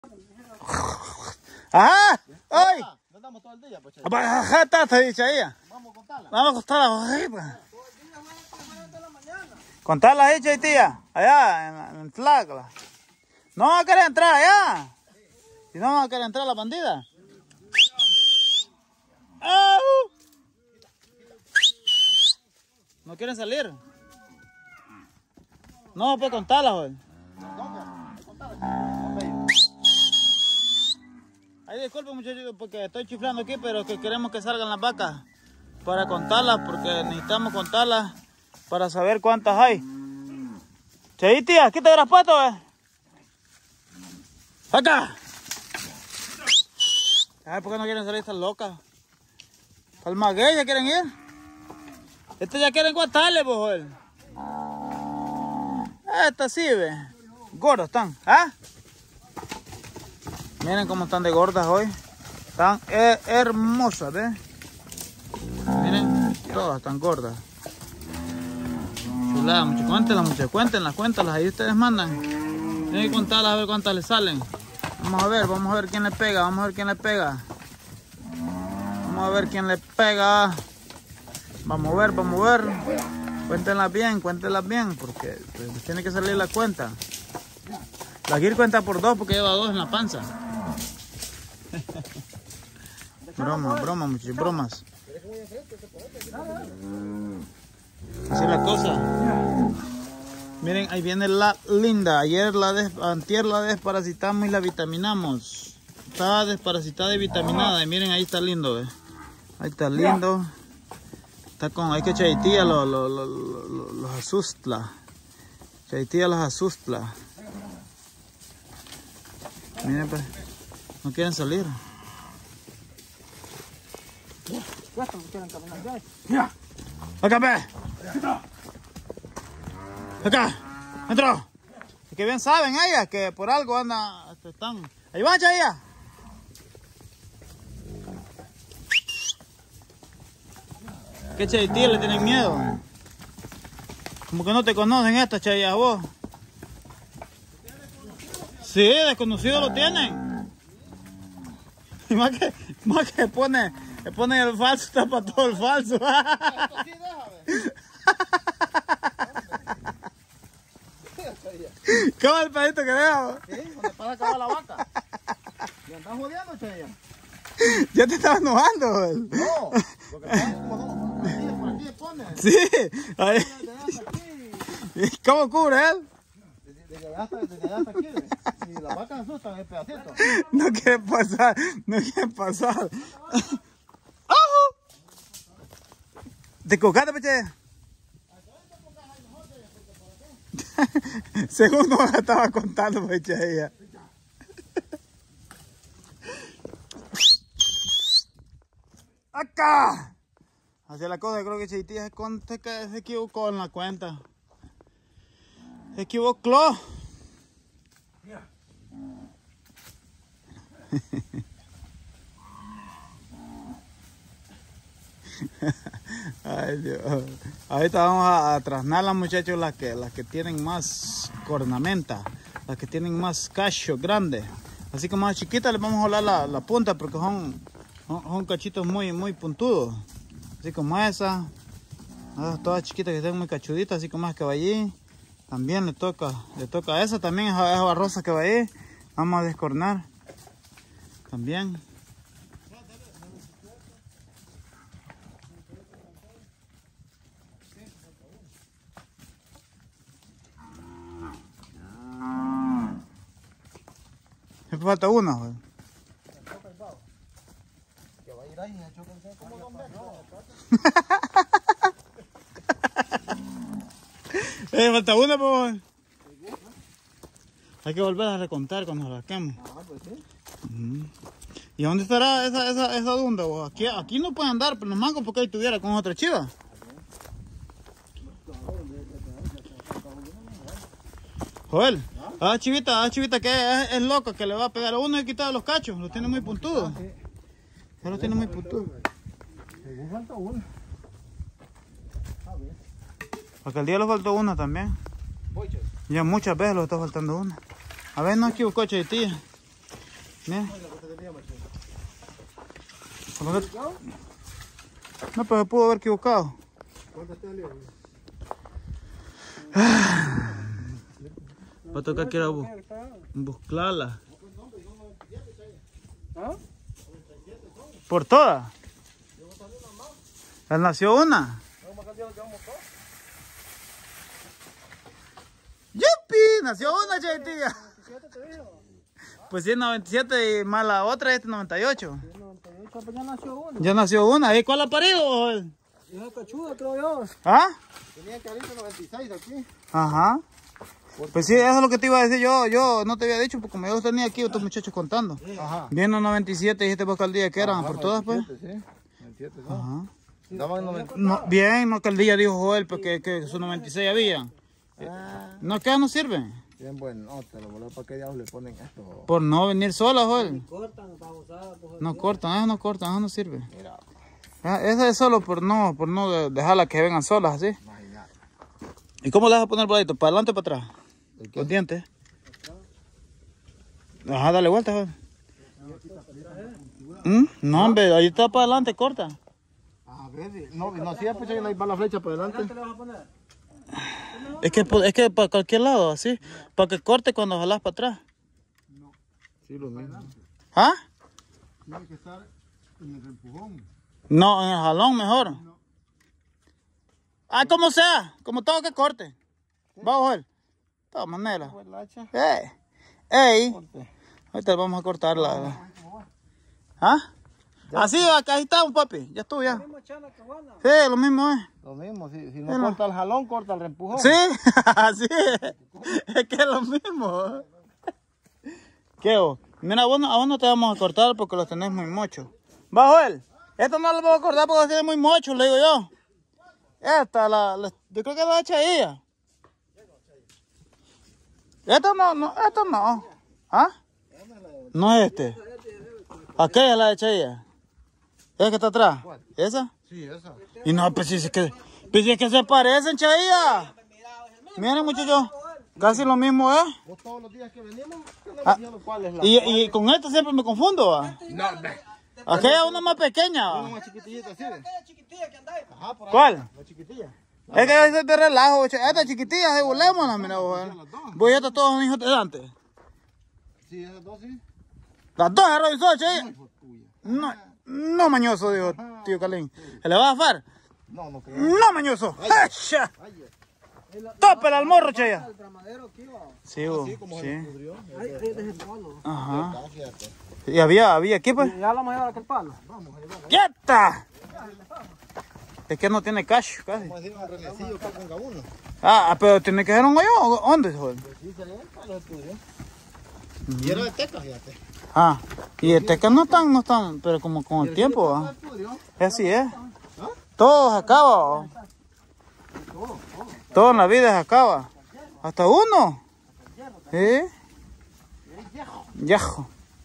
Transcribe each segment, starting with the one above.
¡Ajá! ¡Ay! No andamos todo el día, pues. Ajá, está dicha ella. Vamos a contarla. Vamos a contarla. Contarla ahí, tía. Allá, en Tlacla. No van a querer entrar allá. Si no van a querer entrar la bandida. ¿No quieren salir? No, pues contarla, joder. Ay, disculpen muchachos porque estoy chiflando aquí, pero que queremos que salgan las vacas para contarlas, porque necesitamos contarlas para saber cuántas hay. Che, tía, aquí te habrás puesto, ¡acá! Ay, ¿por qué no quieren salir estas locas? ¿Al maguey ya quieren ir? Estos ya quieren contarle, pues, joder. Estas sí, ve. Gordos están, ¿ah? Miren cómo están de gordas hoy. Están hermosas, ¿ves? Miren, todas están gordas. Chulada, muchachos. Cuéntenlas. Ahí ustedes mandan. Tienen que contarlas a ver cuántas les salen. Vamos a ver quién le pega. Vamos a ver quién le pega. Vamos a ver. Cuéntenlas bien, porque pues, tiene que salir la cuenta. La Gir cuenta por 2 porque lleva 2 en la panza. Broma, muchachos, bromas. Así es la cosa. Miren, ahí viene la linda. Antier la desparasitamos y la vitaminamos. Está desparasitada y vitaminada. Y miren, ahí está lindo, ¿ves? Ahí está lindo. Está con, hay que Chaitía los asusta. Chaitía los asusta. Miren, pues, no quieren salir. Acá, ve. Acá, entró. Es que bien saben ellas que por algo están. Ahí va, Chaya. ¿Qué Chaitía le tienen miedo? Como que no te conocen estas, Chaya, vos. Sí, desconocido lo tienen. Y más que pone el falso, está para todo el falso. ¿Cómo es el pedito que deja? Sí, donde pasa acabar la vaca. ¿Me estás jodiendo, Chaya? Ya te estaba enojando. No, porque pasa como por aquí pone. Sí, ahí. ¿Cómo cubre él? Desde allá hasta aquí, ¿ves? Y las vacas asustan el pedacito. No quiere pasar. ¿Te cocaste, peche? Según nos estaba contando, peche, ella. ¡Acá! Así es la cosa, creo que Chaitía se equivocó en la cuenta. Se equivocó. Ay, Dios. Ahorita vamos a trasnar las muchachos, las que tienen más cornamenta, las que tienen más cacho grande. Así que más chiquitas les vamos a jalar la punta porque son cachitos muy puntudos. Así como esa. Todas chiquitas que estén muy cachuditas, así como es que va allí. También le toca a esa también, esa barrosa que va ahí. Vamos a descornar. También. Me falta una, güey. Que va a ir ahí, como Don Falta una, pues. Hay que volver a recontar cuando la saquemos. Pues sí. ¿Y dónde estará esa dunda, vos? Aquí no pueden andar, pero los mangos porque ahí tuviera con otra chiva. Joel, chivita que es loca, que le va a pegar a uno y quitar los cachos, los tiene muy puntudos. Ya los tiene muy puntudos. Me falta una. Porque el día le faltó una también. Ya muchas veces le está faltando una. A ver, no equivocó, Chaitía. Mira. No, pero se pudo haber equivocado. Va a tocar que ir a buscarla. ¿Por todas? ¿Les nació una? ¡Yupi! Nació una, Chaytía. Pues sí, 97 y más la otra, este 98. Pues ya nació una. Ya nació una. ¿Y cuál ha parido? Esa cachuda, creo yo. ¿Ah? Tenía carito 96 aquí. Ajá. Pues sí, eso es lo que te iba a decir yo. Yo no te había dicho, porque como yo los tenía aquí, otros muchachos contando. Ajá. Viendo 97 y dijiste vos que al día que eran, por todas, pues. 97, sí. 97, ¿no? Ajá. Daban 90. No, bien, no que el día dijo Joel, porque que sus 96 habían. No, que no sirven. Bien bueno, te lo voló para que diablos le ponen esto. Por no venir sola, Joel. Cortan, babosadas, pues. No cortan, eso no cortan, eso no sirve. Mira, Eso es solo por no dejarlas que vengan solas, así. imagínate. ¿Y cómo le vas a poner por ahí? ¿Para adelante o para atrás? ¿El qué? Los dientes. Ajá, dale vuelta, Joel. No, hombre, ahí está para adelante, corta. A ver, no, sí, pues ahí va la flecha para adelante. ¿Qué le vas a poner? Es que para cualquier lado, así. Para que corte cuando jalás para atrás. Sí, lo mismo. ¿Ah? Tiene que estar en el empujón. No, en el jalón mejor. Ah, como sea, como todo que corte. Va, Joel. De todas maneras. Ey. Ahorita vamos a cortar la. ¿Ah? Así, acá ahí está, papi. Ya estuvo ya. Sí, lo mismo es. Lo mismo, si no corta el jalón, corta el empujón. Sí, así es. Es que es lo mismo. ¿Qué vos? Mira, a vos no te vamos a cortar porque los tenés muy mochos. Va, Joel. Esto no lo puedo cortar porque los tenés muy mochos, le digo yo. Esta, yo creo que la echa ella. Esto no. ¿Ah? No es este. Aquella es la echa ella. ¿Esa que está atrás? ¿Esa? Sí, esa. Y no, pues si es que se parecen, Chaía. Miren, muchachos, casi lo mismo, ¿eh? Vos todos los días que venimos, tenemos diciendo cuál es la. Y con esto siempre me confundo, ¿va? No, Aquella es una más pequeña, una ¿va? más chiquitita, ¿sí? Ajá, por ahí. ¿Cuál? La chiquitilla. Es que a veces te relajo, esta chiquitilla, de burlémonos, mira, vos. Voy a estar todos son hijos de Dante. Sí, esas dos sí. Las dos se revisó, Chaía. Hijo tuya. No mañoso, dijo tío Calín. ¿Se le va a zafar? No creo. No mañoso. ¡Echa! ¡Tópela al morro, Chaía! El tramadero aquí, va. Sí, vos. Sí, como se Sí. le pudrió. Ahí desde el palo. Ajá. Ah, fíjate. Y había aquí, pues. Ya lo mayor aquel palo. ¡Quieta! Es que no tiene cash, casi. Vamos a decir un renecillo que ponga uno. Ah, pero tiene que ser un hoyo. ¿Dónde, joder? Sí, se le palo el pudrió. Y era de teca, fíjate. Ah, y el teca no están, pero como con el tiempo, ¿va? Así es. Todo se acaba, ¿va? Todo en la vida se acaba. Hasta uno. ¿Sí? Yajo.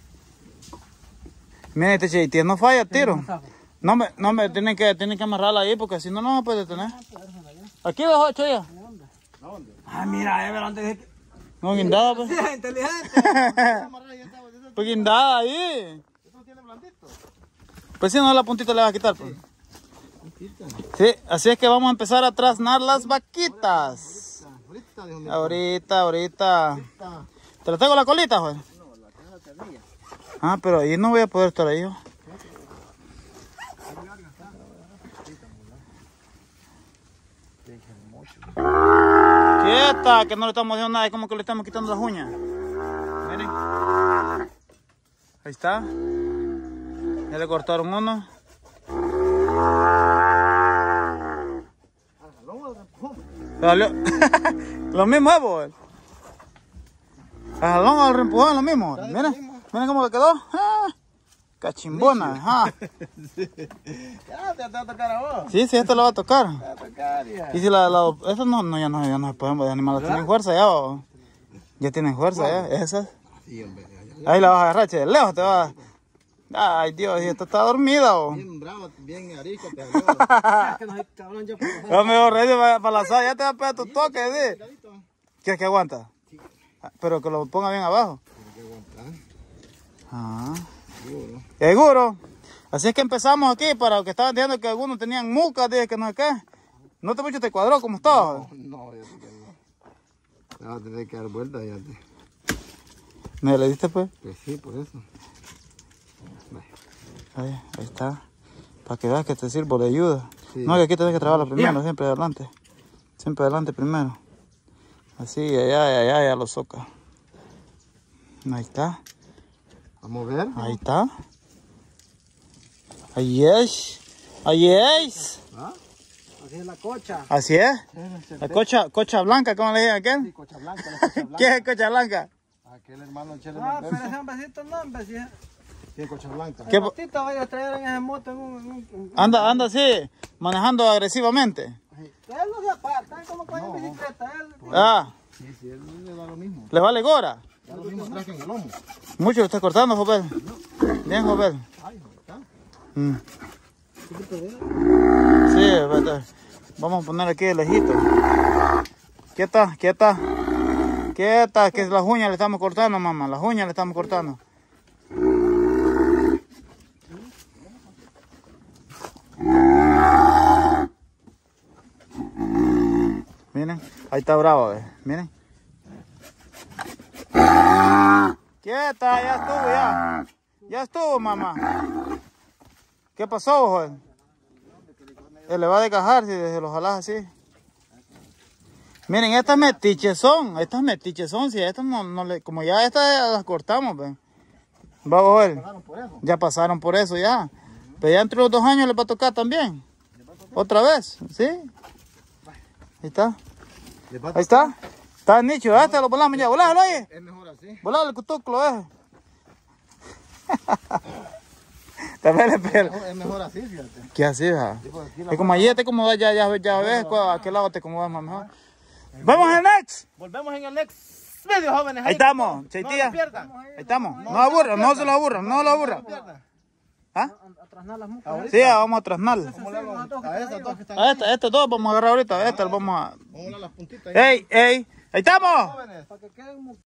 Mira, este Chaytía no falla, tiro. No me tienen que amarrarla ahí porque si no, no se puede detener. Aquí abajo, Chaya. Ah, mira, pero antes de No, guindada, pues. que... Inteligente. Pues guindada ahí. ¿Esto tiene blandito? Pues si no, la puntita le va a quitar, pues. Sí, así es que vamos a empezar a trasnar las vaquitas. Ahorita, Dios mío. Ahorita. ¿Te la tengo la colita, joder? No, la caja tenía. Ah, pero ahí no voy a poder estar ahí yo. Quieta, que no le estamos haciendo nada, es como que le estamos quitando las uñas. Miren. Ahí está. Ya le cortaron uno. Salió. Lo mismo es, boy. El jalón al reempujón, lo mismo. Miren, miren cómo le quedó. Cachimbona, ajá. Ya, te va a tocar a vos. Sí, esto lo va a tocar. Te va a tocar, ya. Y si eso ya no podemos, los animales tienen fuerza ya, o. Ya tienen fuerza ya, esas. Sí, hombre. Ahí la vas a agarrar, che, de lejos te vas. Ay, Dios, y esta está dormida, o. Bien bravo, bien arisco, te habló. Es que nos cabrón ya por Yo me voy ready para la sala, ya te va a pegar tu toque, ¿sí? ¿Quieres que aguanta? Pero que lo ponga bien abajo. Ah. Seguro. Seguro. Así es que empezamos aquí para los que estaban diciendo que algunos tenían mucas, dije que no sé qué. No te mucho te cuadró como estaba. No, ya te quedó. Ya va a tener que dar vuelta, ya te. ¿Me le diste pues? Pues sí, por eso. Ahí está. Para que veas que te sirvo de ayuda. Sí. No, que aquí tenés que trabajar primero, siempre adelante. Siempre adelante primero. Así, allá, lo soca. Ahí está. Vamos a ver. Ahí está. Ahí es. Ahí es. ¿Ah? Así es la cocha. Así es. La cocha blanca, ¿cómo le dicen a Sí, aquel? cocha blanca, la cocha blanca. ¿Qué es cocha blanca? Aquel hermano Chele Ah, pero ese hombrecito no, hombre, si es... tiene cocha blanca. ¿Qué? El ratito vaya a traer en esa moto en un... Anda así, manejando agresivamente. Él no se aparta, es como con en bicicleta. Él... Ah, Sí, él le da lo mismo. ¿le vale gora? Da lo mismo atrás que en el lomo. Mucho lo está cortando, Jovel. Bien, Jovel. Ay, está. Sí, vete. Vamos a poner aquí el lejito. Quieta, quieta. Quieta, que las uñas le estamos cortando, mamá. Las uñas le estamos cortando. Miren, ahí está bravo, miren. Quieta, ya estuvo, ya. Ya estuvo, mamá. ¿Qué pasó, joven? Él le va a desgajar si se lo jalas así. Miren, estas metiches son, si estas no le, como ya estas las cortamos, ven. Va a ver. Ya pasaron por eso ya. Pero ya entre los 2 años le va a tocar también. Otra vez, ¿sí? Ahí está. Ahí está. Está nicho, este lo volamos ya. Volalo, oye. Es mejor así. Volalo el cutuclo, También le pega. Es mejor así, fíjate. ¿Qué así, ja? Es como allí, como ya ves, a aquel lado te acomodas más mejor. Vamos al next. Volvemos en el next video, jóvenes. Ahí estamos, Chaitía. No se pierdan. Ahí estamos. No aburran, no se lo aburran, no lo aburran. ¿Ah? A trasnar las mucas. Sí, vamos a trasnar. A esas dos que están. A estas dos vamos a agarrar ahorita, a estas vamos a... Vamos a las puntitas. ¡Ey, ey! ¡Ahí estamos! Jóvenes. Para que queden